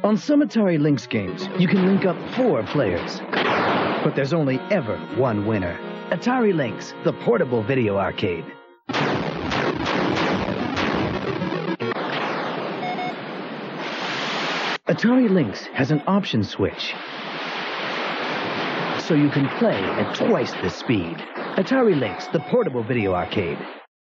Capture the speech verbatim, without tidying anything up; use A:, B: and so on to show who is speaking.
A: On some Atari Lynx games, you can link up four players. But there's only ever one winner. Atari Lynx, the portable video arcade. Atari Lynx has an option switch, so you can play at twice the speed. Atari Lynx, the portable video arcade.